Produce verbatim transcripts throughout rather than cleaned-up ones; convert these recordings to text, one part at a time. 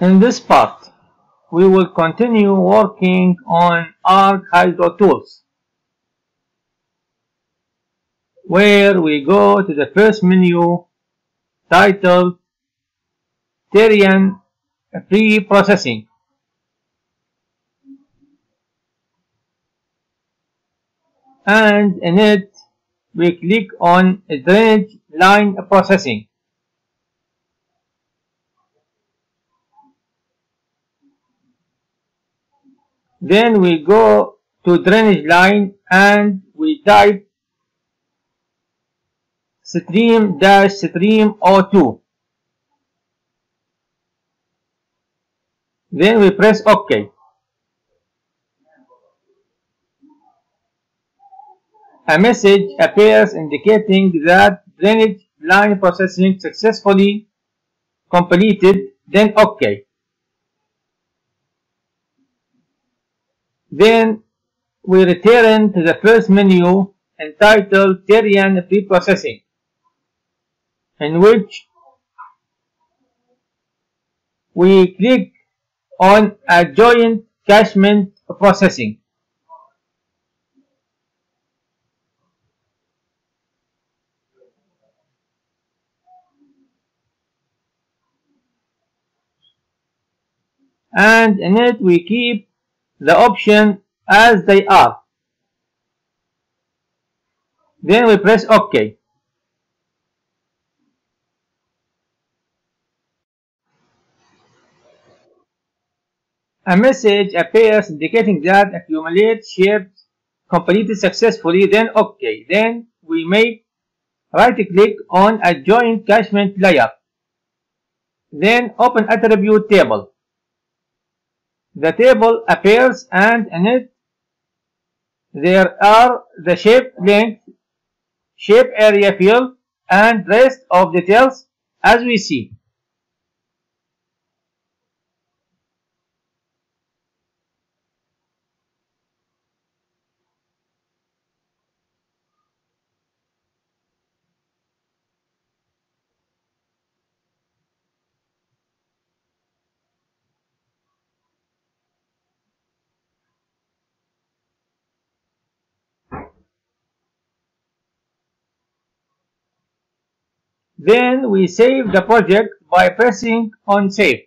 In this part, we will continue working on ArcHydro tools, where we go to the first menu titled Terrain Pre-Processing. And in it, we click on Drainage Line Processing. Then we go to drainage line and we type stream dash stream zero two. Then we press OK. A message appears indicating that drainage line processing successfully completed. Then OK. Then we return to the first menu entitled Terrain Pre-Processing, in which we click on ADJOINT Catchment Processing. And in it we keep the option as they are. Then we press OK. A message appears indicating that accumulate shapes completed successfully. Then OK. Then we make right click on ADJOINT Catchment layer. Then open attribute table. The table appears and in it there are the shape length, shape area field and rest of details as we see. Then we save the project by pressing on Save.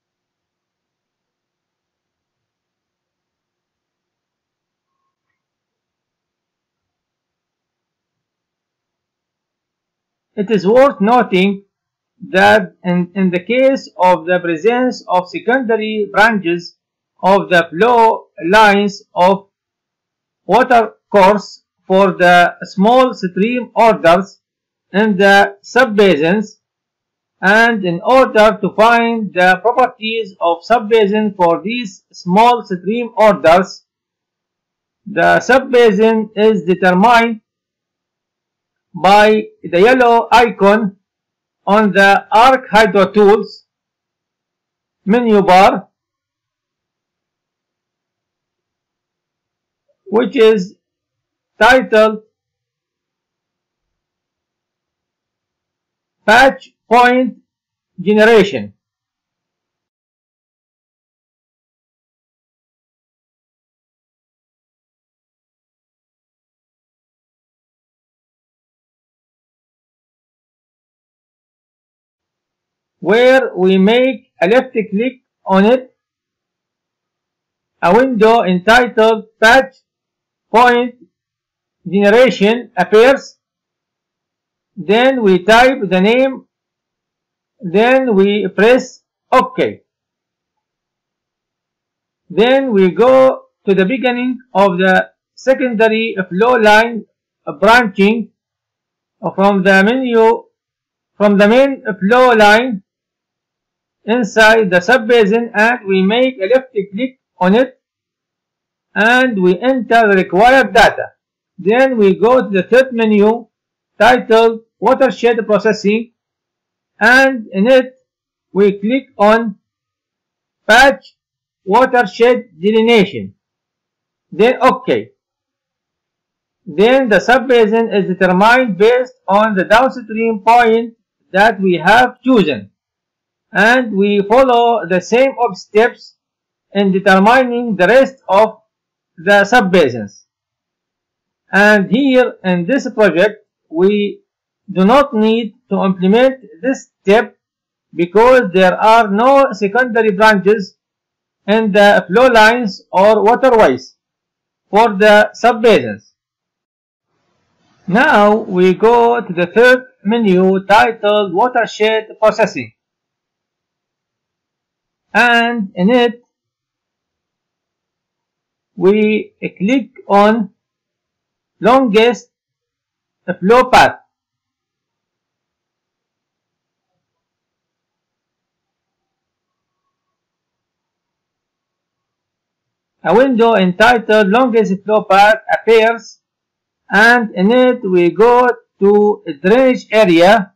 It is worth noting that in, in the case of the presence of secondary branches of the flow lines of water course for the small stream orders in the subbasins, and in order to find the properties of subbasin for these small stream orders, the subbasin is determined by the yellow icon on the ArcHydro Tools menu bar, which is titled Patch Point Generation. Where we make a left click on it, a window entitled Patch Point Generation appears. Then we type the name, then we press OK. Then we go to the beginning of the secondary flow line branching from the menu, from the main flow line inside the subbasin, and we make a left click on it and we enter the required data. Then we go to the third menu titled Watershed Processing, and in it we click on Patch Watershed Delineation. Then OK. Then the subbasin is determined based on the downstream point that we have chosen, and we follow the same of steps in determining the rest of the subbasins. And here in this project we do not need to implement this step because there are no secondary branches in the flow lines or waterways for the subbasins. Now we go to the third menu titled Watershed Processing, and in it we click on longest flow path. A window entitled Longest Flow Path appears, and in it we go to drainage area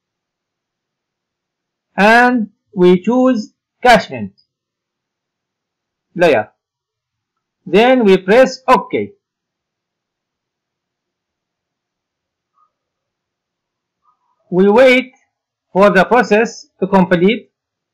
and we choose catchment layer. Then we press OK. We wait for the process to complete.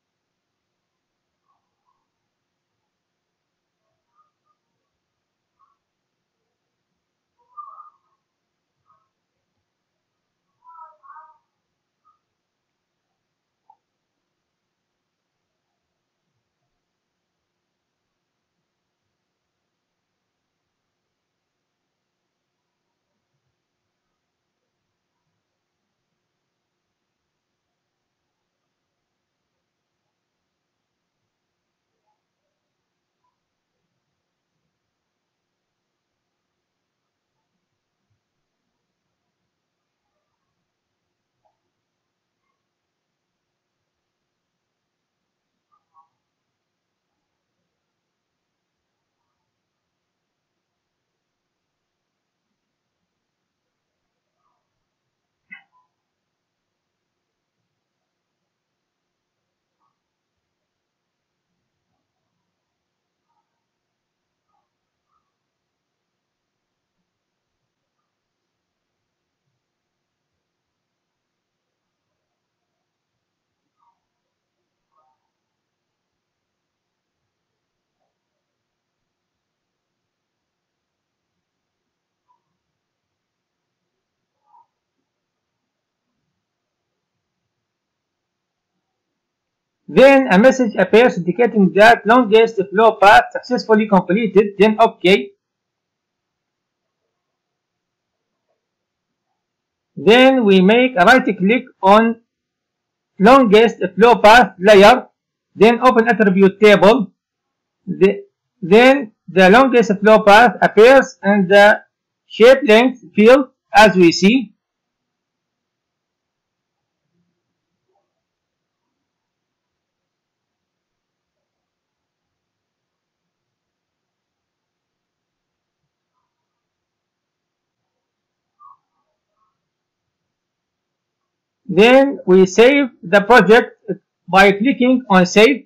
Then a message appears indicating that longest flow path successfully completed. Then OK. Then we make a right click on longest flow path layer. Then open attribute table. The, then the longest flow path appears in the shape length field as we see. Then we save the project by clicking on Save.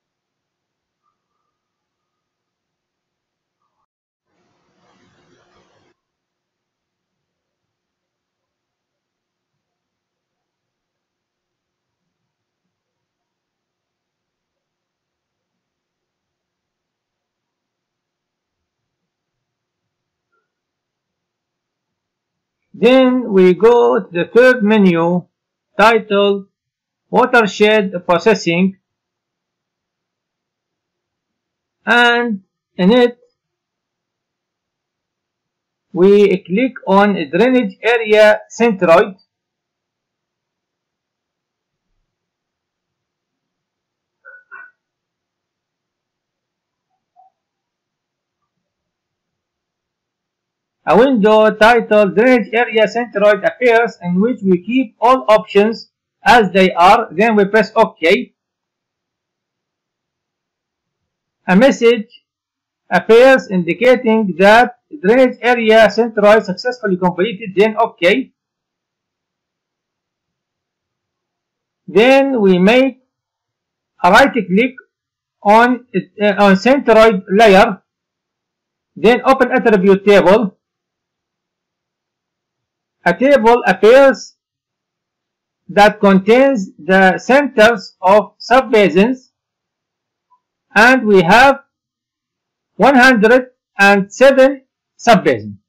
Then we go to the third menu titled Watershed Processing, and in it we click on Drainage Area Centroid. A window titled Drainage Area Centroid appears, in which we keep all options as they are. Then we press OK. A message appears indicating that drainage area centroid successfully completed. Then OK. Then we make a right click on uh, on centroid layer. Then open attribute table. A table appears that contains the centers of subbasins, and we have one hundred seven subbasins.